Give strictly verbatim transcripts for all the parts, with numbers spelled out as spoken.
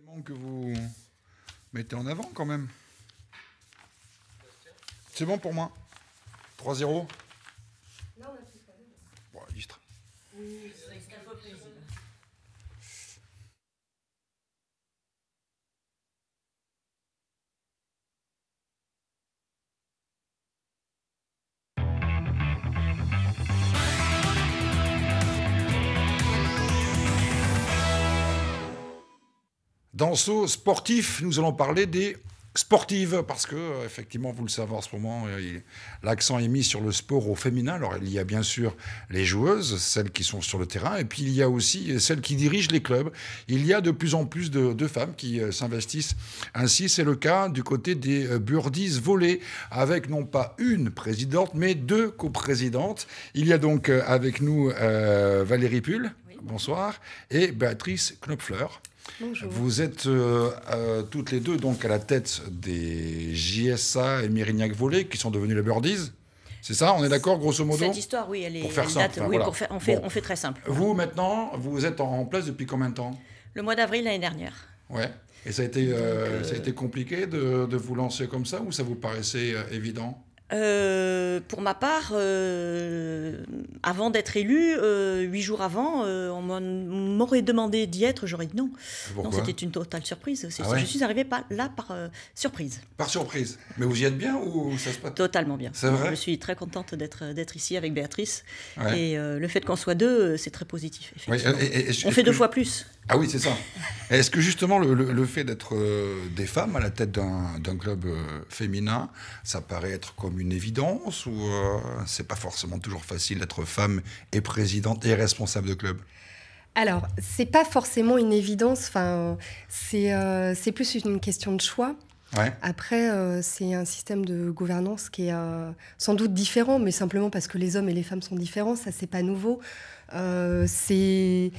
éléments que vous mettez en avant quand même. C'est bon pour moi. trois zéro. Là, on a plus pas. Bon, illustre. Oui, c'est un peu prévisible. Dans ce sportif, nous allons parler des sportives, parce que, euh, effectivement, vous le savez en ce moment, euh, l'accent est mis sur le sport au féminin. Alors, il y a bien sûr les joueuses, celles qui sont sur le terrain, et puis il y a aussi celles qui dirigent les clubs. Il y a de plus en plus de, de femmes qui euh, s'investissent ainsi. C'est le cas du côté des euh, Birdies Volley, avec non pas une présidente, mais deux coprésidentes. Il y a donc euh, avec nous euh, Valérie Pull, oui. Bonsoir, et Béatrice Knopfler. Bonjour. Vous êtes euh, euh, toutes les deux donc à la tête des J S A et Mérignac Volley qui sont devenus les Birdies. C'est ça, on est d'accord, grosso modo? Cette histoire, oui, elle est. Pour faire elle simple, date, enfin, oui, voilà. pour faire, on, fait, bon. on fait très simple. Vous, maintenant, vous êtes en place depuis combien de temps? Le mois d'avril l'année dernière. Ouais. Et ça a été, euh, donc, ça a été compliqué de, de vous lancer comme ça, ou ça vous paraissait euh, évident? Euh, pour ma part, euh, avant d'être élue, euh, huit jours avant, euh, on m'aurait demandé d'y être, j'aurais dit non. Pourquoi? Non, c'était une totale surprise. Ah ouais? Je suis arrivée par, là par euh, surprise. Par surprise. Mais vous y êtes bien ou ça se passe? Totalement bien. C'est vrai? Je suis très contente d'être d'être ici avec Béatrice. Ouais. Et euh, le fait qu'on soit deux, c'est très positif. Effectivement. Ouais, et, et, et, on fait deux fois plus. Ah oui, c'est ça. Est-ce que justement le, le, le fait d'être euh, des femmes à la tête d'un d'un club euh, féminin, ça paraît être comme une évidence, ou euh, c'est pas forcément toujours facile d'être femme et présidente et responsable de club? Alors, c'est pas forcément une évidence. Enfin, c'est euh, c'est plus une question de choix. Ouais. Après, euh, c'est un système de gouvernance qui est euh, sans doute différent, mais simplement parce que les hommes et les femmes sont différents, ça c'est pas nouveau. Euh, c'est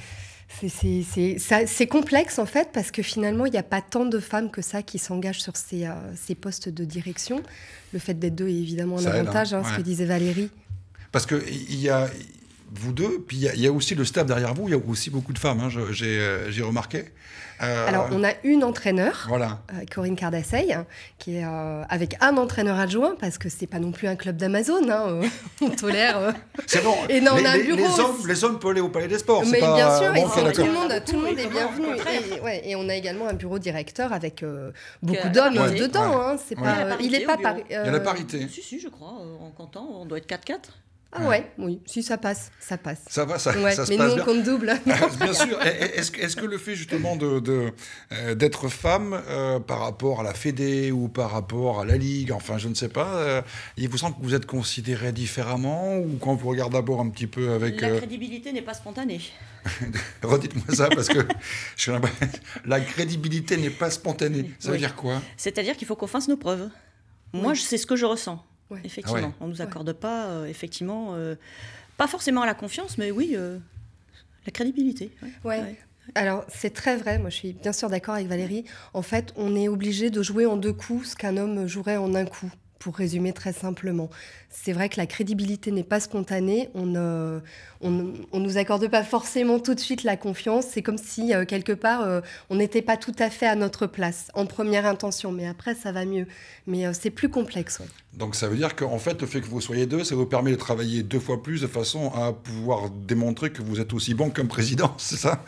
C'est complexe en fait, parce que finalement, il n'y a pas tant de femmes que ça qui s'engagent sur ces, euh, ces postes de direction. Le fait d'être deux est évidemment un ça avantage, aide, hein. hein, Ouais. ce que disait Valérie. Parce qu'il y a vous deux, puis il y, y a aussi le staff derrière vous, il y a aussi beaucoup de femmes, hein, j'ai euh, remarqué. Euh, Alors, on a une entraîneur, voilà. euh, Corinne Cardasseil, hein, qui est euh, avec un entraîneur adjoint, parce que c'est pas non plus un club d'Amazon, hein, euh, on tolère. Euh... C'est bon. Et non, les, on a un les, bureau. les, hommes, les hommes peuvent aller au Palais des Sports. Mais pas, bien sûr, bon, et okay, tout, le monde, d'accord. tout le monde est Oui, bienvenu. comment, Et, ouais, et on a également un bureau directeur avec euh, beaucoup Que- d'hommes Ouais. dedans. Ouais. Hein, c'est Ouais. pas, Il y a la il est parité pas au par, bureau. Il y a la parité. Si, si, je crois, euh, en comptant, on doit être quatre quatre. Ah ouais, oui, si ça passe, ça passe. Ça va, ça, Ouais, ça se mais passe nous, on bien. compte double. Bien sûr. Est-ce que, est-ce que le fait justement de, de, euh, d'être femme euh, par rapport à la Fédé ou par rapport à la Ligue, enfin je ne sais pas, euh, il vous semble que vous êtes considéré différemment, ou quand vous regardez d'abord un petit peu avec... La euh, crédibilité n'est pas spontanée. Redites-moi ça, parce que je suis l'impression- la crédibilité n'est pas spontanée. Ça veut Oui. dire quoi? C'est-à-dire qu'il faut qu'on fasse nos preuves. Moi, Oui. je- c'est ce que je ressens, Ouais. effectivement. Ah ouais. On ne nous accorde pas, euh, effectivement, euh, pas forcément à la confiance, mais oui, euh, la crédibilité. Ouais. Ouais. Ouais. Alors, c'est très vrai, moi je suis bien sûr d'accord avec Valérie. En fait, on est obligé de jouer en deux coups ce qu'un homme jouerait en un coup, pour résumer très simplement. C'est vrai que la crédibilité n'est pas spontanée, on ne on, on nous accorde pas forcément tout de suite la confiance, c'est comme si, euh, quelque part, euh, on n'était pas tout à fait à notre place, en première intention, mais après ça va mieux. Mais euh, c'est plus complexe, ouais. Donc ça veut dire qu'en fait, le fait que vous soyez deux, ça vous permet de travailler deux fois plus de façon à pouvoir démontrer que vous êtes aussi bon qu'un président, c'est ça?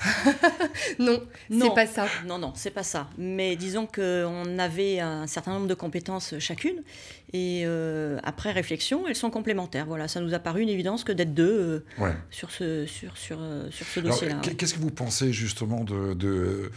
Non, Non. c'est pas ça. Non, non, c'est pas ça. Mais disons qu'on avait un certain nombre de compétences chacune, et euh, après réflexion, elles sont complémentaires. Voilà, ça nous a paru une évidence que d'être deux euh, Ouais. sur ce, sur, sur, euh, sur ce Alors, dossier-là. ouais. qu'est-ce que vous pensez justement de, de,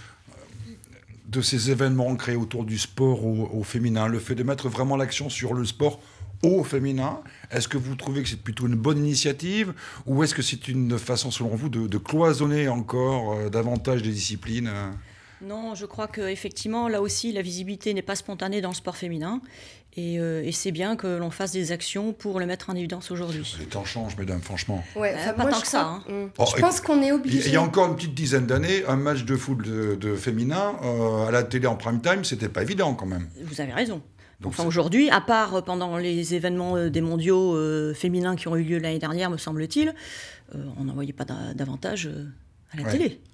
de ces événements créés autour du sport au, au féminin, le fait de mettre vraiment l'action sur le sport au féminin? Est-ce que vous trouvez que c'est plutôt une bonne initiative, ou est-ce que c'est une façon, selon vous, de, de cloisonner encore euh, davantage les disciplines euh Non, je crois qu'effectivement, là aussi, la visibilité n'est pas spontanée dans le sport féminin. Et, euh, et c'est bien que l'on fasse des actions pour le mettre en évidence aujourd'hui. Les temps changent, mesdames, franchement. Ouais, Euh, enfin, pas moi, tant je que ça, crois- hein. Hum. Oh, je pense qu'on est Il obligé. y a encore une petite dizaine d'années, un match de foot de, de féminin euh, à la télé en prime time, c'était pas évident quand même. Vous avez raison. Donc Enfin, c'est- aujourd'hui, à part pendant les événements euh, des mondiaux euh, féminins qui ont eu lieu l'année dernière, me semble-t-il, euh, on n'en voyait pas da- davantage euh, à la Ouais. télé.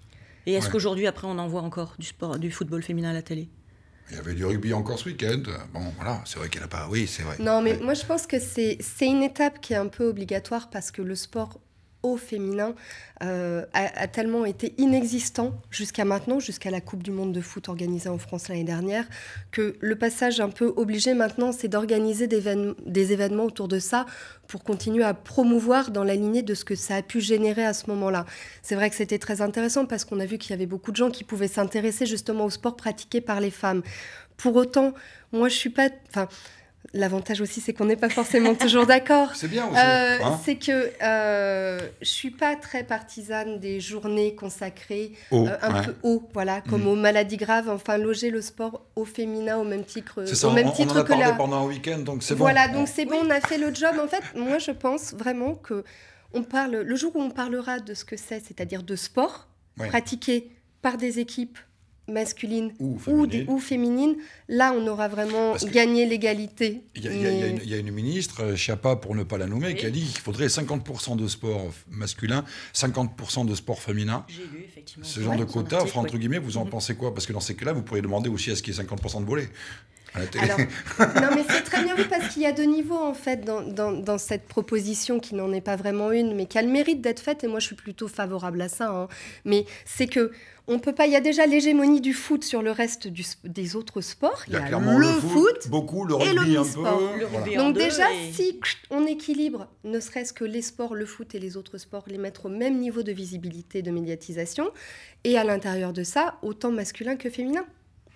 Et est-ce Ouais. qu'aujourd'hui, après, on en voit encore du sport, du football féminin à la télé? Il y avait du rugby encore ce week-end. Bon, voilà, c'est vrai qu'il n'y en a pas. Oui, c'est vrai. Non, mais Ouais. moi je pense que c'est c'est une étape qui est un peu obligatoire parce que le sport au féminin euh, a, a tellement été inexistant jusqu'à maintenant, jusqu'à la Coupe du Monde de foot organisée en France l'année dernière, que le passage un peu obligé maintenant, c'est d'organiser des, évén- des événements autour de ça pour continuer à promouvoir dans la lignée de ce que ça a pu générer à ce moment-là. C'est vrai que c'était très intéressant parce qu'on a vu qu'il y avait beaucoup de gens qui pouvaient s'intéresser justement au sport pratiqué par les femmes. Pour autant, moi je suis pas... Enfin, l'avantage aussi, c'est qu'on n'est pas forcément toujours d'accord. C'est bien aussi. Euh, hein. c'est que euh, je suis pas très partisane des journées consacrées Oh, euh, un ouais. peu haut, voilà, comme Mm. aux maladies graves. Enfin, loger le sport au féminin au même titre, C'est ça, au même on, on titre en a que parlé la. pendant un week-end, donc c'est bon. Voilà, donc c'est bon, on a fait le job. En fait, moi, je pense vraiment que on parle le jour où on parlera de ce que c'est, c'est-à-dire de sport Ouais. pratiqué par des équipes masculines Ou ou, des- féminine. ou féminines, là, on aura vraiment Parce que- gagné l'égalité. Il y, a, il y a- il y a Mais- une, il y a une ministre, euh, Schiappa pour ne pas la nommer, Oui. qui a dit qu'il faudrait cinquante pour cent de sport masculin, cinquante pour cent de sport féminin. J'ai lu, effectivement. Ce genre Ouais, de son quota, article, enfin, entre ouais. guillemets, vous en Mhm. pensez quoi? Parce que dans ces cas-là, vous pourriez demander aussi à ce qu'il y ait cinquante pour cent de volets à la télé. Alors, non, mais c'est très bien vu parce qu'il y a deux niveaux en fait dans, dans, dans cette proposition qui n'en est pas vraiment une, mais qui a le mérite d'être faite. Et moi, je suis plutôt favorable à ça. hein. Mais c'est que on peut pas. Il y a déjà l'hégémonie du foot sur le reste du, sp- des autres sports. Il y a clairement le, le foot. foot, beaucoup, le et le rugby un e-sport. peu. Le voilà. rugby. en Donc deux déjà, et- si on équilibre, ne serait-ce que les sports, le foot et les autres sports, les mettre au même niveau de visibilité, de médiatisation, et à l'intérieur de ça, autant masculin que féminin.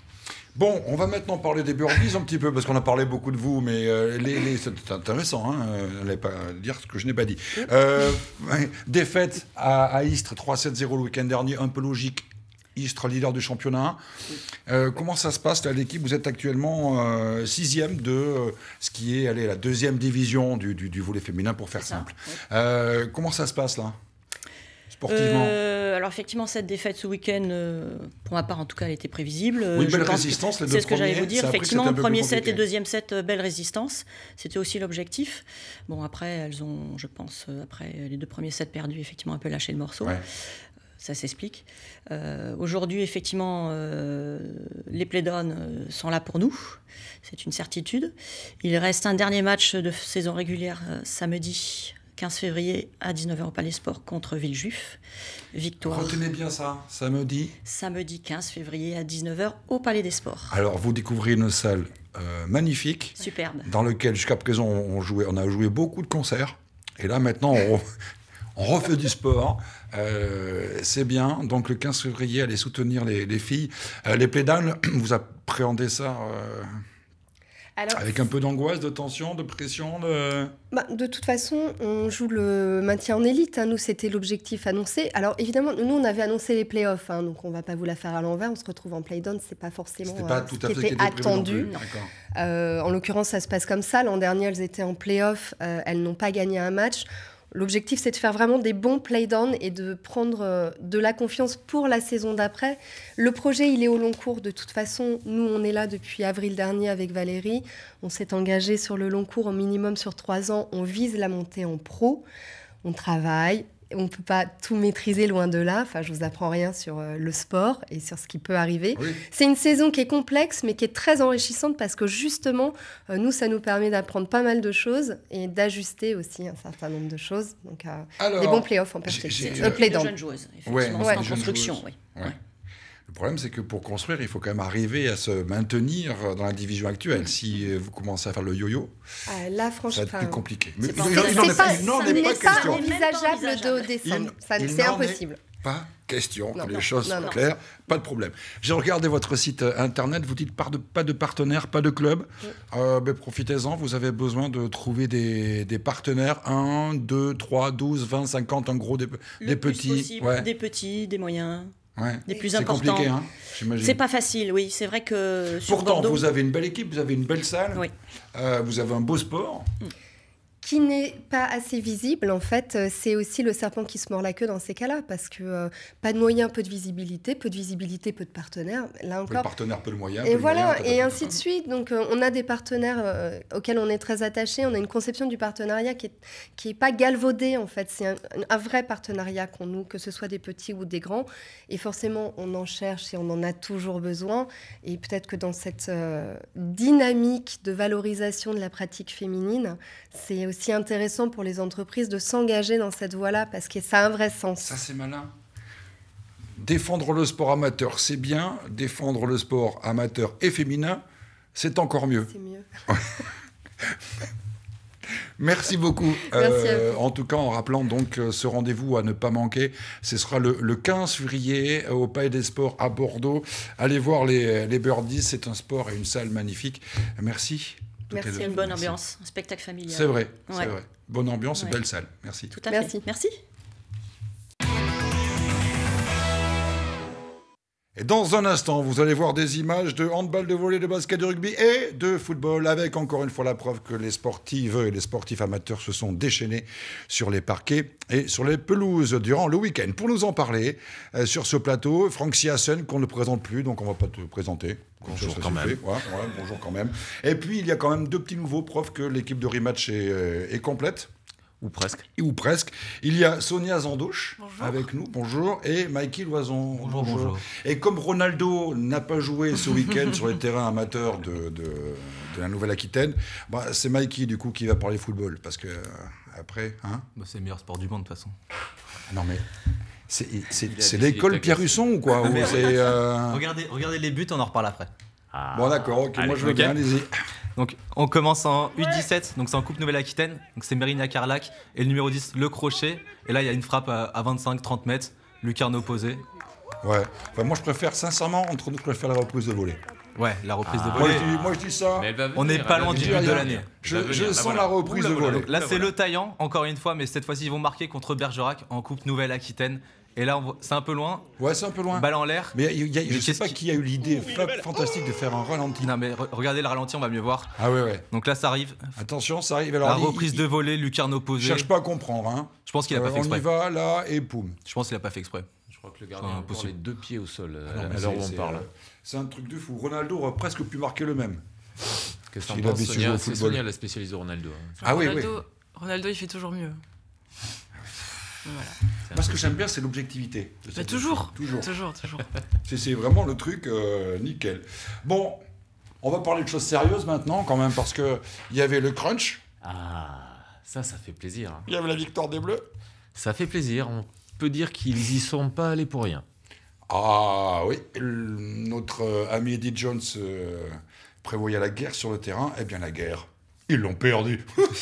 Bon, on va maintenant parler des Burgies un petit peu, parce qu'on a parlé beaucoup de vous, mais euh, les, les- c'est intéressant, hein, euh, n'allez pas dire ce que je n'ai pas dit. Euh, ouais, défaite à, à Istres, trois sept zéro le week-end dernier, un peu logique. Istres, leader du championnat. Euh, comment ça se passe, là, l'équipe? Vous êtes actuellement euh, sixième de euh, ce qui est allez, la deuxième division du, du, du volley féminin, pour faire C'est ça, simple. ouais. Euh, comment ça se passe, là, sportivement? Euh, alors effectivement, cette défaite ce week-end, euh, pour ma part en tout cas, elle était prévisible. Euh, Oui, je belle pense que résistance, les deux c'est ce que j'allais premiers. vous dire. Ça a pris que Effectivement, c'était un peu premier plus set et compliqué. deuxième set, euh, belle résistance. C'était aussi l'objectif. Bon, après, elles ont, je pense, euh, après les deux premiers sets perdus, effectivement un peu lâché le morceau. Ouais. Ça s'explique. Euh, Aujourd'hui, effectivement, euh, les play-downs euh, sont là pour nous. C'est une certitude. Il reste un dernier match de saison régulière euh, samedi quinze février à dix-neuf heures au Palais Sport contre Villejuif. Victoire. Retenez bien ça, samedi. Samedi quinze février à dix-neuf heures au Palais des Sports. Alors, vous découvrez une salle euh, magnifique, Superbe. dans laquelle jusqu'à présent on, jouait, on a joué beaucoup de concerts. Et là maintenant on, re- on refait du sport. Euh, c'est bien. Donc le quinze février, allez soutenir les, les filles. Euh, les playdowns, vous appréhendez ça euh, Alors, avec un peu d'angoisse, de tension, de pression de... Bah, de toute façon, on joue le maintien en élite. hein. Nous, c'était l'objectif annoncé. Alors, évidemment, nous, on avait annoncé les playoffs. hein, donc, on ne va pas vous la faire à l'envers. On se retrouve en play-down. Ce n'est pas forcément C'était pas euh, tout ce à qui fait ce qui était était prévu non attendu. plus. D'accord. Euh, en l'occurrence, ça se passe comme ça. L'an dernier, elles étaient en play-off. Euh, elles n'ont pas gagné un match. L'objectif, c'est de faire vraiment des bons play-down et de prendre euh, de la confiance pour la saison d'après. Le projet, il est au long cours. De toute façon, nous, on est là depuis avril dernier avec Valérie. On s'est engagé sur le long cours, au minimum sur trois ans. On vise la montée en pro. On travaille. On ne peut pas tout maîtriser, loin de là. Enfin, je vous apprends rien sur euh, le sport et sur ce qui peut arriver. Oui. C'est une saison qui est complexe, mais qui est très enrichissante parce que justement, euh, nous, ça nous permet d'apprendre pas mal de choses et d'ajuster aussi un certain nombre de choses. Donc, euh, Alors, des bons playoffs en j'ai- perspective. j'ai- Euh, De play-down. jeunes joueuses, effectivement. Ouais, c'est ouais, en des jeunes construction, joueuses. oui. Ouais. Le problème, c'est que pour construire, il faut quand même arriver à se maintenir dans la division actuelle. Si euh, vous commencez à faire le yo-yo, Ah, là, ça franchement, va être plus compliqué. Mais c'est pas- il c'est- n'en c'est est pas, pas, il n'en ça est n'est pas pas question. envisageable de envisageable. descendre. Il- Ça, il c'est n'en est impossible. Pas question, Non, que les non, choses non, soient non. claires, pas de problème. J'ai regardé votre site euh, internet, vous dites pas de, pas de partenaires, pas de club. Euh, ben, profitez-en, vous avez besoin de trouver des, des partenaires, un, deux, trois, douze, vingt, cinquante, en gros, des, Le des plus petits. possible, Ouais, des petits, des moyens, ouais. des plus C'est importants. compliqué, hein, j'imagine. C'est pas facile, oui. C'est vrai que sur Pourtant, Bordeaux, vous avez une belle équipe, vous avez une belle salle, Oui. euh, vous avez un beau sport. qui n'est pas assez visible, en fait, euh, c'est aussi le serpent qui se mord la queue dans ces cas-là, parce que euh, pas de moyens, peu de visibilité, peu de visibilité, peu de partenaires. Là Peu de encore. partenaires, peu de moyens. Et peu de voilà, moyens, et peu de- ainsi de suite. Donc, euh, on a des partenaires euh, auxquels on est très attaché. On a une conception du partenariat qui est qui est pas galvaudée, en fait. C'est un, un vrai partenariat qu'on noue, que ce soit des petits ou des grands. Et forcément, on en cherche et on en a toujours besoin. Et peut-être que dans cette euh, dynamique de valorisation de la pratique féminine, c'est aussi intéressant pour les entreprises de s'engager dans cette voie-là parce que ça a un vrai sens. Ça, c'est malin. Défendre le sport amateur, c'est bien. Défendre le sport amateur et féminin, c'est encore mieux. C'est mieux. Merci beaucoup. Merci à vous. En tout cas, en rappelant donc euh, ce rendez-vous à ne pas manquer, ce sera le, le quinze février euh, au Palais des Sports à Bordeaux. Allez voir les, les Birdies, c'est un sport et une salle magnifique. Merci. toutes Merci. les deux. C'est une bonne Merci. ambiance, un spectacle familial. C'est vrai, c'est Ouais. vrai. Bonne ambiance et Ouais. belle salle. Merci. Tout à Merci. fait. Merci. Et dans un instant, vous allez voir des images de handball, de volley, de basket, de rugby et de football, avec encore une fois la preuve que les sportives et les sportifs amateurs se sont déchaînés sur les parquets et sur les pelouses durant le week-end. Pour nous en parler, euh, sur ce plateau, Franck Siassen, qu'on ne présente plus, donc on ne va pas te présenter. Bonjour Ça, ça quand suffit. même. Ouais, ouais, bonjour quand même. Et puis, il y a quand même deux petits nouveaux, preuve que l'équipe de Rematch est, euh, est complète. Ou presque. Ou presque. Il y a Sonia Zandouche Bonjour. avec nous, bonjour, et Mikey Loison. Bonjour, bonjour. Et comme Ronaldo n'a pas joué ce week-end sur les terrains amateurs de, de, de la Nouvelle-Aquitaine, bah, c'est Mikey du coup qui va parler football, parce que euh, après, hein. Bah, c'est le meilleur sport du monde de toute façon. Non mais c'est c'est- Il a c'est décidé l'école de Pierre t'agacer. Husson ou quoi ou Mais- c'est, euh, Regardez, regardez les buts, on en reparle après. Bon d'accord, ok, moi Allez, je veux ok. bien, allez-y. Donc on commence en U dix-sept, donc c'est en Coupe Nouvelle-Aquitaine, donc c'est Mérina Carlac et le numéro dix, Le Crochet. Et là il y a une frappe à, à vingt-cinq trente mètres, lucarne opposée. Ouais, enfin, moi je préfère sincèrement, entre nous, je préfère la reprise de volée. Ouais, la reprise Ah. de Moi, volée. je dis, moi je dis ça, Mais elle va venir, On n'est elle pas va loin du venir. but de rien. l'année. je, Elle va je venir, sens bah la voilà. reprise Oula, de voilà. volée. Donc là Bah c'est voilà. le Taillant, encore une fois, mais cette fois-ci ils vont marquer contre Bergerac en Coupe Nouvelle-Aquitaine. Et là on voit- c'est un peu loin, Ouais, c'est un peu loin. balle en l'air. Mais il y a- je Mais sais qu'est-ce pas qui- qui a eu l'idée fa- fantastique de faire un ralenti. Non mais re- regardez le ralenti, on va mieux voir. Ah ouais, ouais. Donc là ça arrive, Attention, ça arrive. Alors, la il- reprise il- de volée, lucarne opposée. Cherche pas à comprendre. Hein. Je pense qu'il a Euh, pas fait on y exprès. va, là, et poum. Je pense qu'il a pas fait exprès. Je crois que le gardien C'est a encore impossible. les deux pieds au sol euh, Ah non, mais à l'heure c'est- où on c'est, parle. euh, C'est un truc de fou. Ronaldo aurait presque pu marquer le même. Qu'est-ce que s'il t'en penses, avait su jouer Sonia au C'est football. Sonia la spécialiste de Ronaldo. hein. Ah oui, oui. Ronaldo, Ronaldo, il fait toujours mieux. Voilà. C'est Moi, ce que impossible. j'aime bien, c'est l'objectivité. de Bah, cette toujours, équipe. Toujours. toujours, toujours. C'est c'est vraiment le truc euh, nickel. Bon, on va parler de choses sérieuses maintenant, quand même, parce qu'il y avait le crunch, Ah, ça, ça fait plaisir. hein. il y avait la victoire des Bleus. Ça fait plaisir. On peut dire qu'ils y sont pas allés pour rien. Ah oui, le- notre euh, ami Eddie Jones euh, prévoyait la guerre sur le terrain. Eh bien, la guerre, ils l'ont perdu.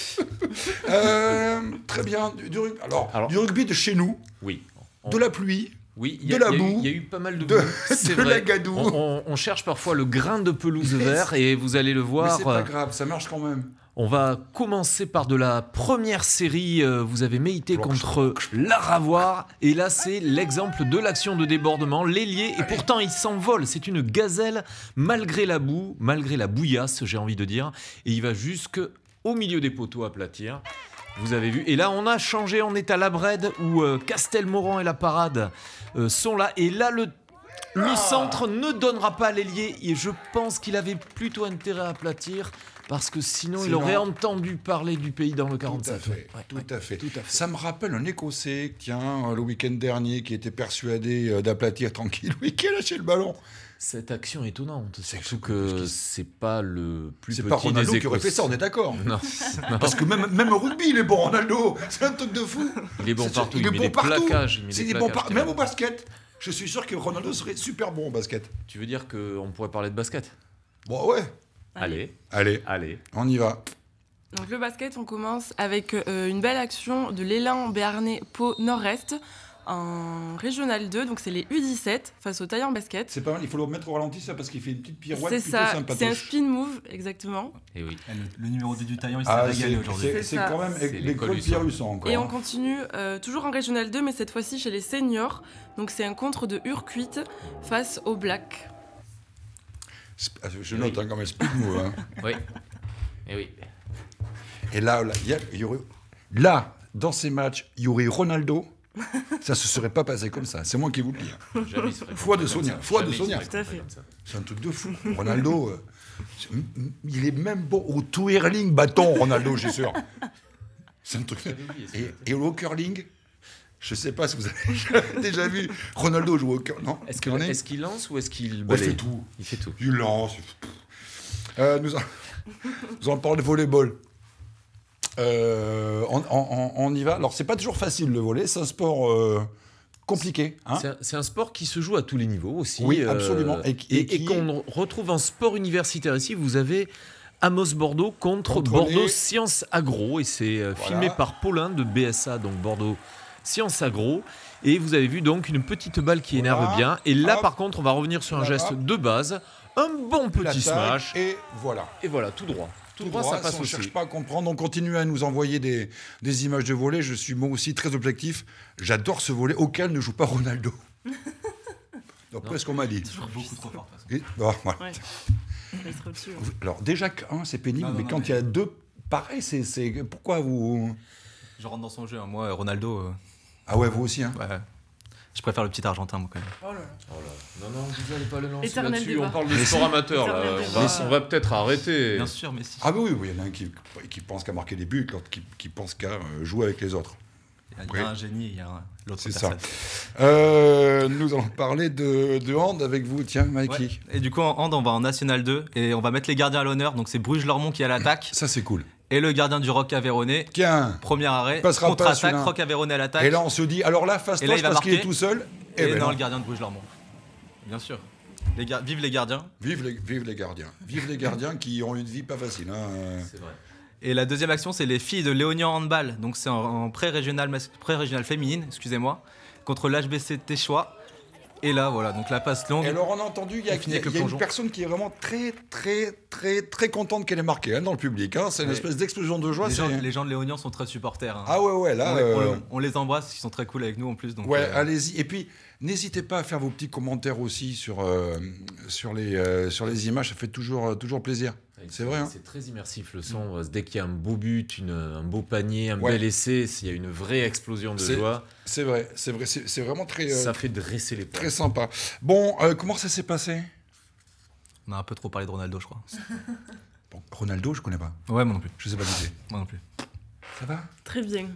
Euh, très bien. Du, du rug- alors, Alors- du rugby de chez nous, Oui. On- de la pluie, Oui, il de y a, la il y a eu- boue, il y a eu pas mal de de- boue. C'est de vrai. la gadoue. On, on- on cherche parfois le grain de pelouse vert et vous allez le mais voir. c'est pas euh, grave, ça marche quand même. On va commencer par de la première série. euh, Vous avez Méité contre Laravoir. Et là, c'est l'exemple de l'action de débordement. L'ailier, et pourtant, il s'envole. C'est une gazelle, malgré la boue, malgré la bouillasse, j'ai envie de dire. Et il va jusqu'au milieu des poteaux aplatir. Vous avez vu. Et là, on a changé. On est à la Brède où euh, Castelmoran et la Parade euh, sont là. Et là, le. Le centre ne donnera pas à l'ailier et je pense qu'il avait plutôt intérêt à aplatir parce que sinon, il Sinon- aurait entendu parler du pays dans le Tout à quarante-sept. fait, Ouais, tout ouais, à fait. tout à fait. Ça me rappelle un Écossais, tiens, euh, le week-end dernier, qui était persuadé euh, d'aplatir tranquille, oui, qui a lâché le ballon. Cette action étonnante, C'est surtout que- parce que qu'il- c'est pas le plus C'est petit pas Ronaldo des qui aurait fait ça, on est d'accord. Non, non. Parce que même, même au rugby, il est bon, Ronaldo. C'est un truc de fou. Il est bon C'est- partout, il il, est met bon des partout. plaquages. Il met C'est des des bons plaquages, par- Même au carrément. basket. Je suis sûr que Ronaldo serait super bon au basket. Tu veux dire qu'on pourrait parler de basket? Bon, ouais. Allez, Allez, allez. on y va. Donc le basket, on commence avec euh, une belle action de l'élan béarnais Pau Nord-Est en Régional deux, donc c'est les U dix-sept face au Taillant Basket. C'est pas mal, il faut le remettre au ralenti, ça, parce qu'il fait une petite pirouette C'est plutôt ça, c'est un sympatoche. spin move, exactement. Et oui. Le, le numéro deux du Taillant, il s'est Ah, régalé c'est- aujourd'hui. c'est C'est c'est ça. quand même C'est l'école l'école Pierre Husson. Husson, encore. Et on hein. continue euh, toujours en Régional deux, mais cette fois-ci chez les seniors. Donc c'est un contre de Urquit face au Black. Sp- Je note hein, quand même speed move. Hein. Oui. Et oui. Et là, là, il y a- il y aurait, là, dans ces matchs, il y aurait Ronaldo. Ça se serait pas passé comme ça. C'est moi qui vous le dis. Jamais il se ferait Foi de comme Sonia, ça. foi de Jamais il se Sonia. ferait Tout à fait. comme ça. C'est un truc de fou. Ronaldo, euh, c'est- il est même bon au twirling bâton, Ronaldo, je suis sûr. C'est un truc. Et, et au curling, je sais pas si vous avez déjà vu Ronaldo jouer au curling. Non. Est-ce que- Il en est est-ce qu'il lance ou est-ce qu'il Ouais, il balaye? fait tout. Il fait tout. Il lance. Euh, nous, en... nous en parlons de volleyball. Euh, on, on- on y va. Alors, c'est pas toujours facile le volley. C'est un sport euh, compliqué. Hein. C'est un, c'est un sport qui se joue à tous les niveaux aussi. Oui, absolument. Et, Et qui- et- et qui- et qu'on retrouve en sport universitaire ici. Vous avez Amos Bordeaux contre, Contre Bordeaux les- Sciences Agro. Et c'est euh, Voilà. filmé par Paulin de B S A, donc Bordeaux Sciences Agro. Et vous avez vu donc une petite balle qui Voilà. énerve bien. Et là, Hop. par contre, on va revenir sur un Voilà. geste de base. Un bon petit L'attaque, smash. Et voilà. Et voilà, tout droit. Tout, Tout droit, droit, ça passe si on ne aussi. cherche pas à comprendre. On continue à nous envoyer des, des images de volley. Je suis moi aussi très objectif. J'adore ce volley auquel ne joue pas Ronaldo. D'après ce qu'on m'a dit. Toujours beaucoup trop fort. de toute façon. Et- bon, voilà. Ouais. Il serait au-dessus, ouais. Alors déjà qu'un, c'est pénible, Non, non, mais non, quand mais- il y a deux, pareil, c'est, c'est... Pourquoi vous... Je rentre dans son jeu. hein. Moi, Ronaldo, euh, Ah ouais, vous aussi, hein. ouais, je préfère le petit Argentin, moi, quand même. Oh là là. Oh là. Non, non, vous n'allez pas le lancer Éternel là-dessus. débat. On parle de Mais sport si. amateur. Là. Éternel On va, débat. on va peut-être arrêter. Bien sûr, mais si. Ah bah oui, oui, il y en a un qui, qui pense qu'à marquer des buts, l'autre qui, qui pense qu'à euh, jouer avec les autres. Il y a, il y Oui. a un génie, il y a un- l'autre C'est personne. ça. Euh, nous allons parler de, de hand avec vous, tiens, Mikey. Ouais. Et du coup, en hand, on va en National deux et on va mettre les gardiens à l'honneur. Donc, c'est Bruges-Lormont qui est à l'attaque Ça, c'est cool. et le gardien du Roc Aveyronais. Tiens, Premier arrêt, Passera pas, contre-attaque, celui-là. Roc Aveyronais à l'attaque. et là, on se dit, alors là, face Et là, il va parce qu'il est marquer. tout seul. et Eh ben non, non. le gardien de Bruges-Lormont. Bien sûr. Les gar- Vive les gardiens. Vive les, vive les gardiens. Vive les gardiens qui ont une vie pas facile. Hein. C'est vrai. Et la deuxième action, c'est les filles de Léognan Handball. Donc, c'est en, en pré-régional mas- pré-régional féminine, excusez-moi, contre l'H B C Téchois. Et là, voilà, donc la passe longue. Et alors, on a entendu, il y a, On finit il y a- avec le il y a une plongeon. personne qui est vraiment très, très, très, très contente qu'elle ait marqué hein, dans le public. Hein. C'est une Ouais. espèce d'explosion de joie. les, gens, c'est- les gens de Léognan sont très supporters. hein. Ah ouais, ouais, là... on, les, on euh, les- on les embrasse, ils sont très cool avec nous en plus. Donc, Ouais, euh, allez-y. Et puis, n'hésitez pas à faire vos petits commentaires aussi sur, euh, sur, les, euh, sur les images. Ça fait toujours, euh, toujours plaisir. C'est vrai, hein. C'est très immersif le son. Dès qu'il y a un beau but, une- un beau panier, un Ouais. bel essai, il y a une vraie explosion de C'est- joie. C'est vrai, c'est vrai. C'est c'est vraiment très, euh, Ça fait dresser les poils. très sympa. Bon, euh, comment ça s'est passé? on a un peu trop parlé de Ronaldo, je crois. Bon, Ronaldo, je connais pas. Ouais, moi non plus. Je sais pas qui c'est. Moi non plus. Ça va? Très bien.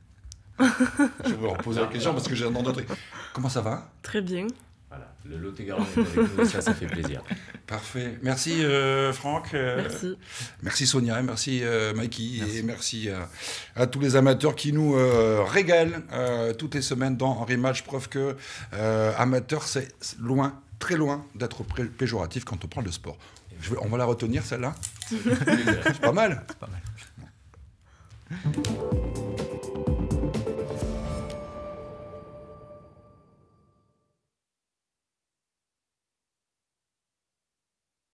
Je vais leur poser la question parce que j'ai un nom d'autre. Comment ça va? Très bien. Voilà. Le Lot-et-Garonne est avec nous et ça, ça fait plaisir. Parfait. Merci euh, Franck. Euh, Merci. Merci Sonia, merci euh, Mikey Merci. et merci euh, à tous les amateurs qui nous euh, régalent euh, toutes les semaines dans Henri Match. Preuve que euh, amateur, c'est loin, très loin d'être pré- péjoratif quand on parle de sport. Je vais- on va la retenir celle-là. C'est pas mal. Pas mal.